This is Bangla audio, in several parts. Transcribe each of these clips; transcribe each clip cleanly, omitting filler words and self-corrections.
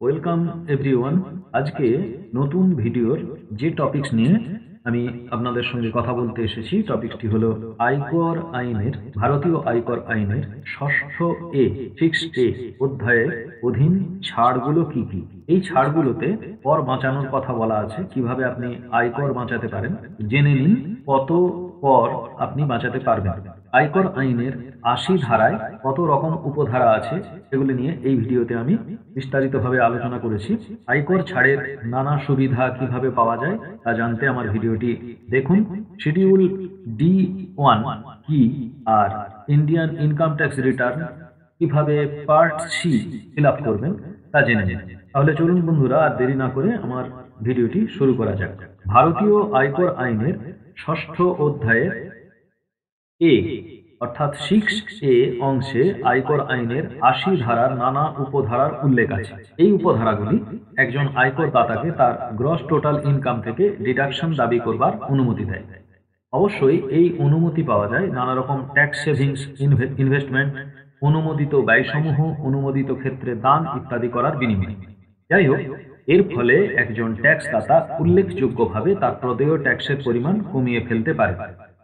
Welcome everyone. আজকে নতুন ভিডিওর যে টপিকস নিয়ে আমি আপনাদের সঙ্গে কথা বলতে এসেছি, টপিকটি হলো আয়কর আইনের, ভারতীয় আয়কর আইনের ষষ্ঠ এ 6A অধ্যায়ের অধীন ছাড়গুলো কি কি। এই ছাড়গুলোতে কর বাঁচানোর কথা বলা আছে, কিভাবে আপনি আয়কর বাঁচাতে পারেন। জেনে নিন কত কর আপনি বাঁচাতে পারবেন। আয়কর আইনের 80 ধারায় কত রকম উপধারা আছে সেগুলি নিয়ে এই ভিডিওতে আমি বিস্তারিতভাবে আলোচনা করেছি। আয়কর ছাড়ের নানা সুবিধা কিভাবে পাওয়া যায় তা জানতে আমার ভিডিওটি দেখুন। শিডিউল D1 কি আর ইন্ডিয়ান ইনকাম ট্যাক্স রিটার্ন কিভাবে পার্ট সি ফিল আপ করবেন তা জেনে নিন। তাহলে চলুন বন্ধুরা, আর দেরি না করে আমার ভিডিওটি শুরু করা যাক। ভারতীয় আয়কর আইনের ষষ্ঠ অধ্যায়ের এ অর্থাৎ 6A অংশে আয়কর আইনের 80 ধারার নানা উপধারার উল্লেখ আছে। এই উপধারাগুলি একজন আয়কর দাতাকে তার গ্রস টোটাল ইনকাম থেকে ডিডাকশন দাবি করবার অনুমতি দেয়। অবশ্যই এই অনুমতি পাওয়া যায় নানা রকম ট্যাক্স সেভিংস, ইনভেস্টমেন্ট, অনুমোদিত ব্যয়সমূহ, অনুমোদিত ক্ষেত্রে দান ইত্যাদি করার বিনিময়ে। যাই হোক, এর ফলে একজন ট্যাক্স দাতা উল্লেখযোগ্যভাবে তার প্রদেয় ট্যাক্সের পরিমাণ কমিয়ে ফেলতে পারে।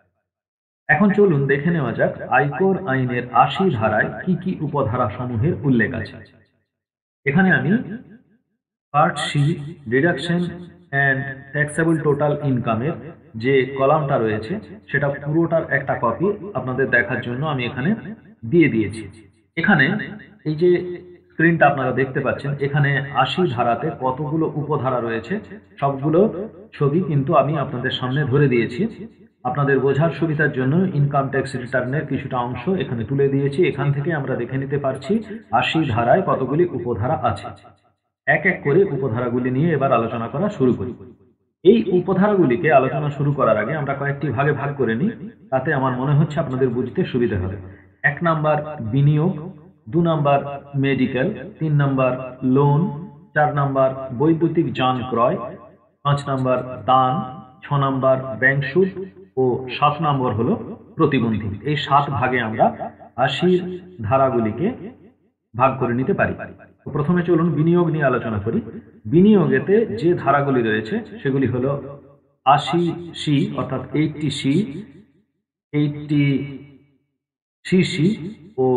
এখন চলুন দেখে নেওয়া যাক আয়কর আইনের 80 ধারায় কি কি উপধারা সমূহের উল্লেখ আছে। এখানে আমি part C deduction and taxable total ইনকামের যে কলামটা রয়েছে সেটা পুরোটার একটা কপি আপনাদের দেখার জন্য আমি এখানে দিয়ে দিয়েছি। এখানে এই যে স্ক্রিনটা আপনারা দেখতে পাচ্ছেন, এখানে 80 ধারাতে কতগুলো উপধারা রয়েছে সবগুলো ছবি কিন্তু আমি আপনাদের সামনে ধরে দিয়েছি। আপনাদের বোঝার সুবিধার জন্য ইনকাম ট্যাক্স রিটার্নের কিছুটা অংশ এখানে তুলে দিয়েছি। এখান থেকে আমরা দেখে নিতে পারছি 80 ধারায় কতগুলি উপধারা আছে। এক এক করে উপধারাগুলি নিয়ে এবার আলোচনা করা শুরু করি। এই উপধারাগুলিকে আলোচনা শুরু করার আগে আমরা কয়েকটি ভাগে ভাগ করে নিই, তাতে আমার মনে হচ্ছে আপনাদের বুঝতে সুবিধা হবে। 1 নাম্বার বিনিয়োগ, 2 number medical, 3 number loan, 4 number বৈদ্যুতিক যান ক্রয়, 5 নাম্বার দান, 6 নাম্বার ব্যাংক সুদ ও 7 নম্বর হলো প্রতিবন্ধী। এই 7 ভাগে আমরা 80 ধারাগুলিকে ভাগ করে নিতে পারি। প্রথমে চলুন বিনিয়োগ নিয়ে আলোচনা করি। বিনিয়োগেতে যে ধারাগুলি রয়েছে সেগুলি হলো 80C অর্থাৎ 80C, 80CC ও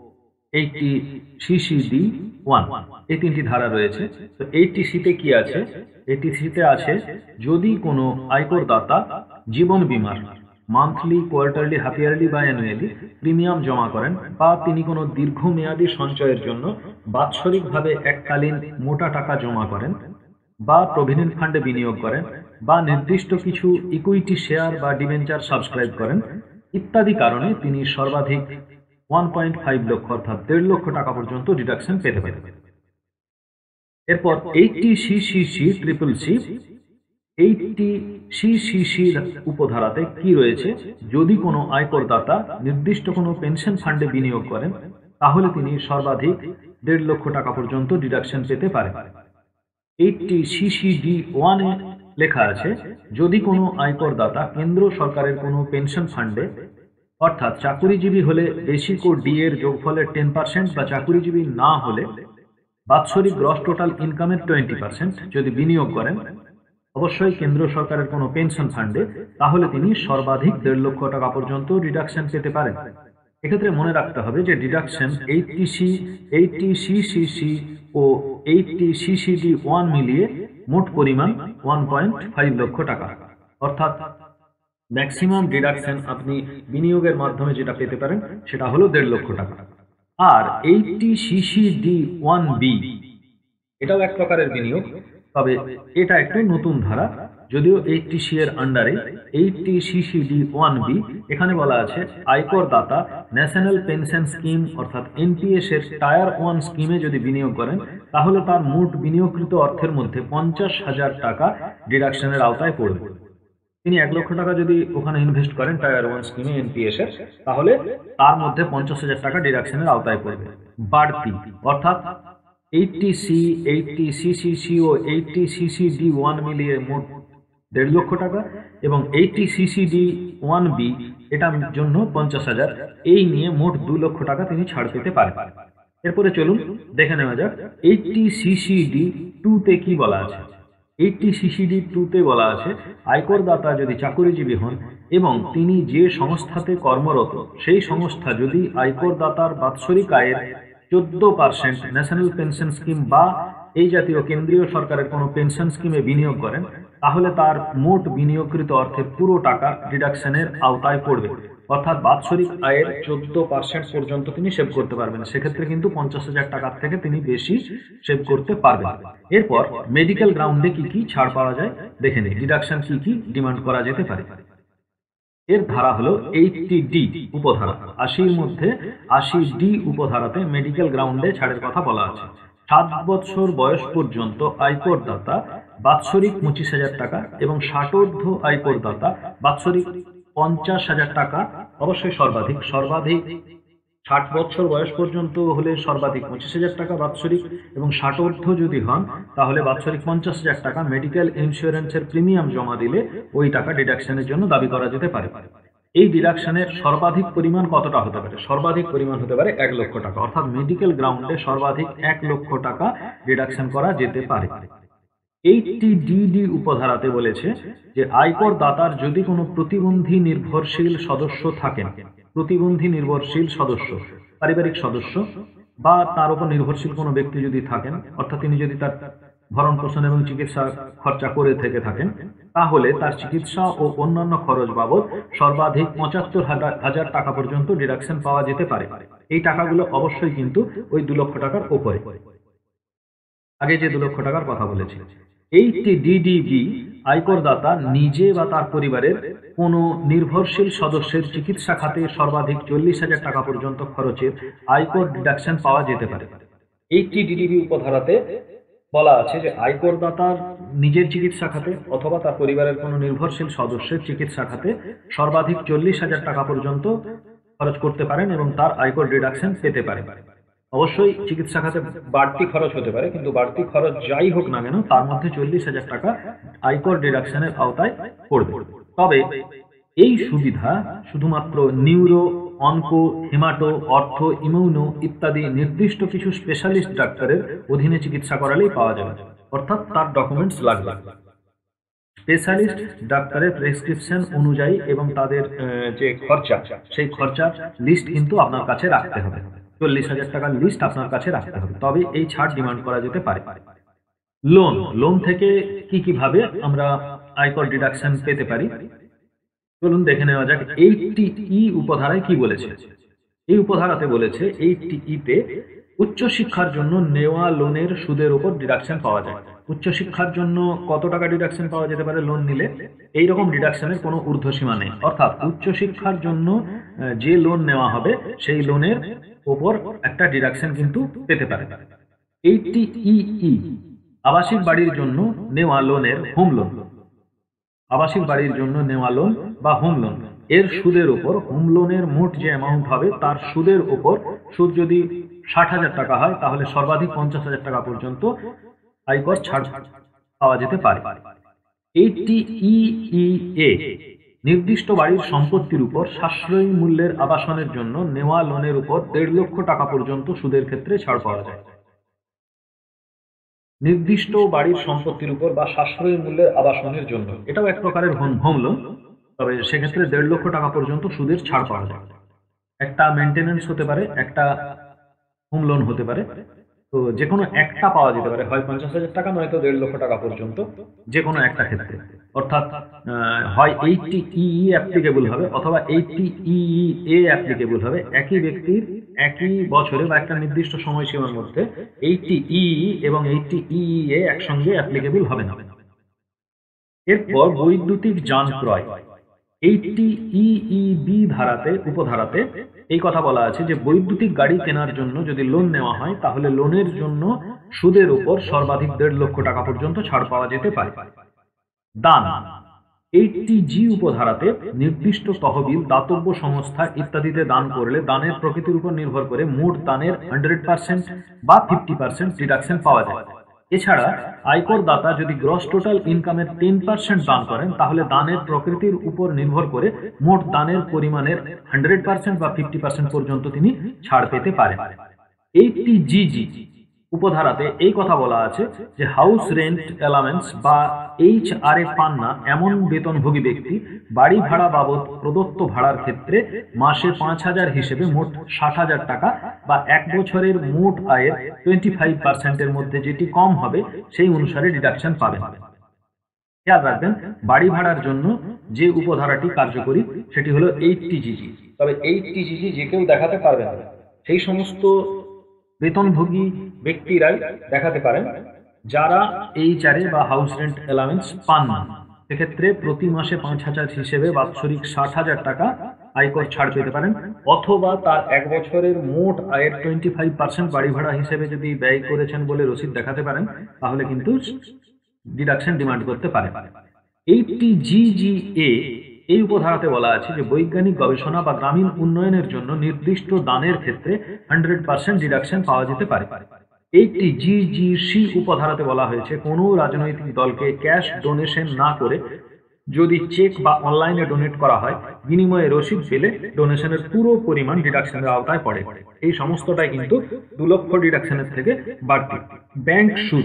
80CCD1, এই তিনটি ধারা রয়েছে। তো 80C-তে কি আছে? 80C-তে আছে যদি কোনো আয়কর দাতা জীবন বীমার মান্থলি, কোয়ার্টারলি, হাফ ইয়ারলি বা অ্যানুয়ালি প্রিমিয়াম জমা করেন, বা তিনি কোনো দীর্ঘমেয়াদী সঞ্চয়ের জন্য বাৎসরিকভাবে এককালীন মোটা টাকা জমা করেন, বা প্রভিডেন্ট ফান্ডে বিনিয়োগ করেন, বা নির্দিষ্ট কিছু ইকুইটি শেয়ার বা ডিবেঞ্চার সাবস্ক্রাইব করেন ইত্যাদি কারণে তিনি সর্বাধিক 1.5 লক্ষ অর্থাৎ 1.5 লক্ষ টাকা পর্যন্ত ডিডাকশন পেতে পারেন। এরপর 80CCC উপধারাতে কি রয়েছে? যদি কোনো আয়কর দাতা নির্দিষ্ট কোনো পেনশন ফান্ডে বিনিয়োগ করেন তাহলে তিনি সর্বাধিক 1.5 লক্ষ টাকা পর্যন্ত ডিডাকশন পেতে পারেন। 80CCD1-এ লেখা আছে যদি কোনো আয়কর দাতা কেন্দ্র সরকারের কোনো পেনশন ফান্ডে অর্থাৎ চাকুরিজীবী হলে বেসিক ও ডি এর যোগফলের 10% বা চাকুরিজীবী না হলে বাৎসরিক গ্রস টোটাল ইনকামের 20% যদি বিনিয়োগ করেন, অবশ্যই কেন্দ্র সরকারের কোনো পেনশন ফান্ডে, তাহলে তিনি সর্বাধিক 1.5 লক্ষ টাকা পর্যন্ত ডিডাকশন পেতে পারেন। এক্ষেত্রে মনে রাখতে হবে যে ডিডাকশন 80CCC ও 80CCD1 মিলিয়ে মোট পরিমাণ 1.5 লক্ষ টাকা, অর্থাৎ ম্যাক্সিমাম ডিডাকশন আপনি বিনিয়োগের মাধ্যমে যেটা পেতে পারেন সেটা হলো 1.5 লক্ষ টাকা। আর 80CCD1B এটাও এক প্রকারের বিনিয়োগ, তবে এটা একটু নতুন ধারা, যদিও 80C এর আন্ডারে 80CCD1B। এখানে বলা আছে আয়কর দাতা ন্যাশনাল পেনশন স্কিম অর্থাৎ NPS এর টায়ার 1 স্কিমে যদি বিনিয়োগ করেন তাহলে তার মোট বিনিয়োগকৃত অর্থের মধ্যে 50,000 টাকা ডিডাকশনের আওতায় পড়বে। তিনি 1 লক্ষ টাকা যদি ওখানে ইনভেস্ট করেন টায়ার 1 স্কিমে NPS এর, তাহলে তার মধ্যে 50,000 টাকা ডিডাকশনের আওতায় পড়বে। বাড়তি অর্থাৎ 80C, 80CCC ও 80CCD1 মিলিয়ে মোট 1.5 লক্ষ টাকা এবং 80CCD1B এটার জন্য 50,000, এই নিয়ে মোট 2 লক্ষ টাকা তিনি ছাড় পেতে পারেন। এরপরে চলুন দেখে নেওয়া যাক 80 CCD 2 তে কি বলা আছে। 80 CCD 2 তে বলা আছে আয়করদাতা যদি চাকরিজীবী হন এবং তিনি যে সংস্থাতে কর্মরত সেই সংস্থা যদি আয়করদাতার বাৎসরিক আয়ের 14% ন্যাশনাল পেনশন স্কিম বা এই জাতীয় কেন্দ্রীয় সরকারের কোনো পেনশন স্কিমে বিনিয়োগ করেন, তাহলে তার মোট বিনিয়োগকৃত অর্থের পুরো টাকা ডিডাকশনের আওতায় পড়বে। অর্থাৎ বাৎসরিক আয়ের 14% পর্যন্ত তিনি সেভ করতে পারবেন। সেক্ষেত্রে কিন্তু 50,000 টাকার থেকে তিনি বেশি সেভ করতে পারবেন। এরপর মেডিকেল গ্রাউন্ডে কি কি ছাড় পাওয়া যায় দেখে নিই, ডিডাকশন কি কি ডিমান্ড করা যেতে পারে। এর ধারা হলো 80D উপধারা, 80-র মধ্যে 80D উপধারাতে মেডিকেল গ্রাউন্ডে ছাড়ের কথা বলা আছে। 7 বছর বয়স পর্যন্ত আয়করদাতা বাৎসরিক 25,000 টাকা এবং 60ঊর্ধ্ব আয়করদাতা বাৎসরিক 50,000 টাকা, অবশ্যই সর্বাধিক 60 বছর বয়স পর্যন্ত হলে সর্বাধিক 25,000 টাকা বাৎসরিক এবং 60ঊর্ধ্ব যদি হন তাহলে বাৎসরিক 50,000 টাকা মেডিকেল ইন্স্যুরেন্সের প্রিমিয়াম জমা দিলে ওই টাকা ডিডাকশনের জন্য দাবি করা যেতে পারে। এই ডিডাকশনের সর্বাধিক পরিমাণ কতটা হতে পারে? সর্বাধিক পরিমাণ হতে পারে 1 লক্ষ টাকা, অর্থাৎ মেডিকেল গ্রাউন্ডে সর্বাধিক 1 লক্ষ টাকা ডিডাকশন করা যেতে পারে। 80DD উপধারাতে বলেছে যে আয়কর দাতার যদি কোনো প্রতিবন্ধী নির্ভরশীল সদস্য থাকেন, প্রতিবন্ধী নির্ভরশীল সদস্য পারিবারিক সদস্য বা তার উপর নির্ভরশীল কোনো ব্যক্তি যদি থাকেন, অর্থাৎ তিনি যদি তার ভরণ পোষণ এবং চিকিৎসা খরচা করে থেকে থাকেন, তাহলে তার চিকিৎসা ও অন্যান্য খরচ বাবদ সর্বাধিক 75,000 টাকা পর্যন্ত ডিডাকশন পাওয়া যেতে পারে। এই টাকাগুলো অবশ্যই কিন্তু ওই 2 লক্ষ টাকার উপরে, আগে যে 2 লক্ষ টাকার কথা বলেছি। 80DDB আয়করদাতা নিজে বা তার পরিবারের কোনো নির্ভরশীল সদস্যের চিকিৎসা খাতে সর্বাধিক 40,000 টাকা পর্যন্ত খরচের আয়কর ডিডাকশন পাওয়া যেতে পারে। 80DDB উপধারাতে বলা আছে যে আয়করদাতার নিজের চিকিৎসা খাতে অথবা তার পরিবারের কোনো নির্ভরশীল সদস্যের চিকিৎসা খাতে সর্বাধিক 40,000 টাকা পর্যন্ত খরচ করতে পারেন এবং তার আয়কর ডিডাকশন পেতে পারে। অবশ্যই চিকিৎসা খাতে বাড়তি খরচ হতে পারে, কিন্তু বাড়তি খরচ যাই হোক না কেন তার মধ্যে 40,000 টাকা আয়কর ডিডাকশনের আওতায় পড়বে। তবে এই সুবিধা শুধুমাত্র নিউরো, অনকো, হেমাটো, অর্থ, ইমিউনো ইত্যাদি নির্দিষ্ট কিছু স্পেশালিস্ট ডাক্তারের অধীনে চিকিৎসা করালেই পাওয়া যাবে, অর্থাৎ তার ডকুমেন্টস লাগবে। স্পেশালিস্ট ডাক্তারের প্রেসক্রিপশন অনুযায়ী এবং তাদের যে খরচা সেই খরচার লিস্ট কিন্তু আপনার কাছে রাখতে হবে। 40,000 টাকার লিস্ট আপনার কাছে রাখতে হবে, তবে এই ছাড় ডিমান্ড করা যেতে পারে। লোন থেকে কি কিভাবে আমরা আয়কর ডিডাকশন পেতে পারি চলুন দেখে নেওয়া যাক। 80E উপধারায় কি বলেছে? এই উপধারাতে বলেছে 80E তে উচ্চশিক্ষার জন্য নেওয়া লোনের সুদের উপর ডিডাকশন পাওয়া যায়। উচ্চশিক্ষার জন্য কত টাকা ডিডাকশন পাওয়া যেতে পারে লোন নিলে? এইরকম ডিডাকশনের কোনো ঊর্ধ্বসীমা নেই, অর্থাৎ উচ্চশিক্ষার জন্য যে লোন নেওয়া হবে সেই লোনের উপর একটা ডিডাকশন কিন্তু পেতে পারে। 80EE আবাসিক বাড়ির জন্য নেওয়া লোনের হোম লোন, আবাসিক বাড়ির জন্য নেওয়া লোন বা হোম লোন এর সুদের উপর, হোম লোনের মোট যে অ্যামাউন্ট হবে তার সুদের উপর, সুদ যদি 60,000 টাকা হয় তাহলে সর্বাধিক 50,000 টাকা পর্যন্ত আয়কর ছাড় পাওয়া যেতে পারে। 80EEA নির্দিষ্ট বাড়ির সম্পত্তির উপর সাশ্রয়ী মূল্যের আবাসনের জন্য নেওয়া লোনের উপর 1.5 লক্ষ টাকা পর্যন্ত সুদের ক্ষেত্রে ছাড় পাওয়া যায়। নির্দিষ্ট বাড়ির সম্পত্তির উপর বা সাশ্রয়ী মূল্যের আবাসনের জন্য, এটাও এক প্রকারের হোম লোন, তবে সেক্ষেত্রে 1.5 লক্ষ টাকা পর্যন্ত সুদের ছাড় পাওয়া যায়। একটা মেনটেনেন্স হতে পারে, একটা হোম লোন হতে পারে, তো যে কোনো একটা পাওয়া যেতে পারে, হয় 50,000 টাকা নয়তো 1.5 লক্ষ টাকা পর্যন্ত, যে কোনো একটা ক্ষেত্রে। অর্থাৎ হয় 80EE অ্যাপ্লিকেবল হবে অথবা 80EEA অ্যাপ্লিকেবল হবে। একই ব্যক্তির একই বছরে বা একটা নির্দিষ্ট সময়সীমার মধ্যে 80EE এবং 80EEA একসঙ্গে অ্যাপ্লিকেবল হবে না। এরপর বৈদ্যুতিক যান ক্রয়, 80EEB ধারাতে উপধারাতে এই কথা বলা আছে যে বৈদ্যুতিক গাড়ি কেনার জন্য যদি লোন নেওয়া হয় তাহলে লোনের জন্য সুদের উপর সর্বাধিক 1.5 লক্ষ টাকা পর্যন্ত ছাড় পাওয়া যেতে পারে। দান, 80G উপধারাতে নির্দিষ্ট তহবিল, দাতব্য সংস্থা ইত্যাদিতে দান করলে দানের প্রকৃতির উপর নির্ভর করে মোট দানের 100% বা 50% ডিডাকশন পাওয়া যায়। এছাড়া আয়কর দাতা যদি গ্রস টোটাল ইনকামের 10% দান করেন তাহলে দানের প্রকৃতির উপর নির্ভর করে মোট দানের পরিমাণের 100% বা 50% পর্যন্ত তিনি ছাড় পেতে পারেন। 80GG উপধারাতে এই কথা বলা আছে যে হাউস রেন্ট অ্যালাউন্স বা HRA পান না এমন বেতনভোগী ব্যক্তি বাড়ি ভাড়া বাবদ প্রদত্ত ভাড়ার ক্ষেত্রে মাসে 5,000 হিসেবে মোট 60,000 টাকা বা এক বছরের মোট আয়ের 25% মধ্যে যেটি কম হবে সেই অনুসারে ডিডাকশন পাবেন। খেয়াল রাখবেন, বাড়ি ভাড়ার জন্য যে উপধারাটি কার্যকরী সেটি হলো 80GG। তবে 80GG যে কেউ দেখাতে পারবে না, সেই সমস্ত বেতনভোগী ব্যক্তিরাই দেখাতে পারেন যারা HRA বা হাউস রেন্ট অ্যালাউন্স পান না। সেক্ষেত্রে প্রতি মাসে 5,000 হিসেবে বাৎসরিক 60,000 টাকা আয়কর ছাড় পেতে পারেন, অথবা তার এক বছরের মোট আয়ের 25% বাড়ি ভাড়া হিসেবে যদি ব্যয় করেছেন বলে রসিদ দেখাতে পারেন তাহলে কিন্তু ডিডাকশন ডিমান্ড করতে পারে। 80GGA এই উপধারাতে বলা আছে যে বৈজ্ঞানিক গবেষণা বা গ্রামীণ উন্নয়নের জন্য নির্দিষ্ট দানের ক্ষেত্রে 100% ডিডাকশন পাওয়া যেতে পারে। 80GGC উপধারাতে বলা হয়েছে কোনো রাজনৈতিক দলকে ক্যাশ ডোনেশন না করে যদি চেক বা অনলাইনে ডোনেট করা হয়, বিনিময়ে রসিদ পেলে ডোনেশনের পুরো পরিমাণ ডিডাকশনের আওতায় পড়ে। এই সমস্তটাই কিন্তু 2 লক্ষ ডিডাকশনের থেকে বাড়তি। ব্যাংক সুদ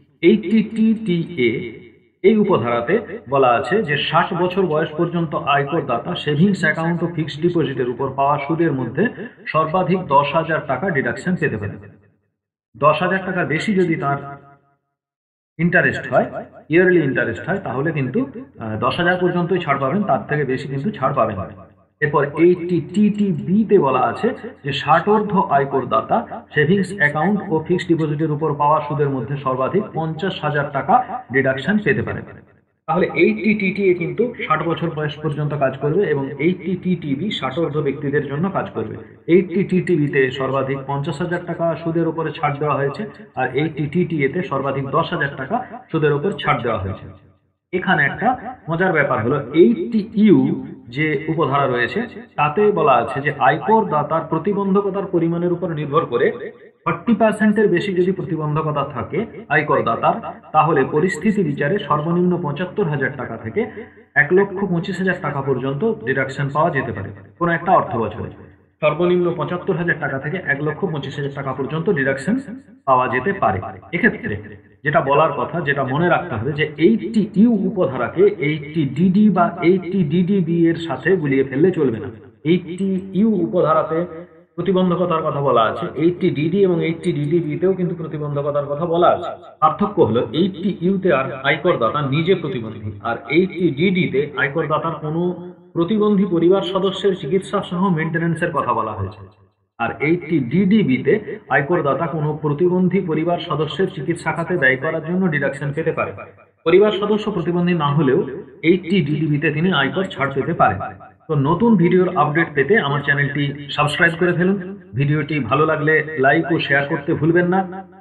80TTA এই উপধারাতে বলা আছে যে 60 বছর বয়স পর্যন্ত আয়করদাতা সেভিংস অ্যাকাউন্ট ও ফিক্সড ডিপোজিটের উপর পাওয়া সুদের মধ্যে সর্বাধিক 10,000 টাকা ডিডাকশন পেতে পারে। 10,000 টাকার বেশি যদি তার ইন্টারেস্ট হয়, ইয়ারলি ইন্টারেস্ট হয়, তাহলে কিন্তু 10,000 পর্যন্তই ছাড় পাবেন, তার থেকে বেশি কিন্তু ছাড় পাবেন না। এরপর 80TTB তে বলা আছে যে 60ঊর্ধ্ব আয়করদাতা সেভিংস অ্যাকাউন্ট ও ফিক্সড ডিপোজিটের উপর পাওয়া সুদের মধ্যে সর্বাধিক 50,000 টাকা ডিডাকশন পেতে পারে। তাহলে 80TTA কিন্তু 60 বছর বয়স পর্যন্ত কাজ করবে এবং 80TTB 60ঊর্ধ্ব ব্যক্তিদের জন্য কাজ করবে। 80TTB তে সর্বাধিক 50,000 টাকা সুদের উপরে ছাড় দেওয়া হয়েছে, আর 80TTA তে সর্বাধিক 10,000 টাকা সুদের উপর ছাড় দেওয়া হয়েছে। এখানে একটা মজার ব্যাপার হলো 80U যে উপধারা রয়েছে তাতে বলা আছে যে আয়কর দাতার প্রতিবন্ধকতার পরিমাণের উপর নির্ভর করে 40% বেশি যদি প্রতিবন্ধকতা থাকে আয়কর দাতার, তাহলে পরিস্থিতি বিচারে সর্বনিম্ন 75,000 টাকা থেকে 1,25,000 টাকা পর্যন্ত ডিডাকশন পাওয়া যেতে পারে কোন একটা অর্থ বছরে। সর্বনিম্ন 75,000 টাকা থেকে 1,25,000 টাকা পর্যন্ত ডিডাকশন পাওয়া যেতে পারে। এক্ষেত্রে যেটা বলার কথা, যেটা মনে রাখতে হবে যে 80U উপধারাকে 80DD বা 80DDB এর সাথে গুলিয়ে ফেললে চলবে না। 80U উপধারাতে প্রতিবন্ধকতার কথা বলা আছে, 80DD এবং 80DDB তেও কিন্তু প্রতিবন্ধকতার কথা বলা আছে। পার্থক্য হলো 80U তে আর আয়করদাতা নিজে প্রতিবন্ধী, আর 80DD তে আয়করদাতার কোনো প্রতিবন্ধী পরিবার সদস্যের চিকিৎসা সহ মেইনটেনেন্সের কথা বলা হয়েছে। আর 80DDB তে আয়করদাতা কোনো প্রতিবন্ধী পরিবার সদস্যের চিকিৎসা খাতে ব্যয় করার জন্য ডিডাকশন পেতে পারে। পরিবার সদস্য প্রতিবন্ধী না হলেও 80DDB তে তিনি আয়কর ছাড় পেতে পারেন। তো নতুন ভিডিওর আপডেট পেতে আমার চ্যানেলটি সাবস্ক্রাইব করে ফেলুন। ভিডিওটি ভালো লাগলে লাইক ও শেয়ার করতে ভুলবেন না।